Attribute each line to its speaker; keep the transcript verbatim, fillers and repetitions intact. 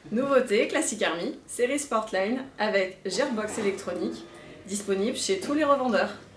Speaker 1: Nouveauté Classic Army, série Sportline avec Gearbox électronique, disponible chez tous les revendeurs.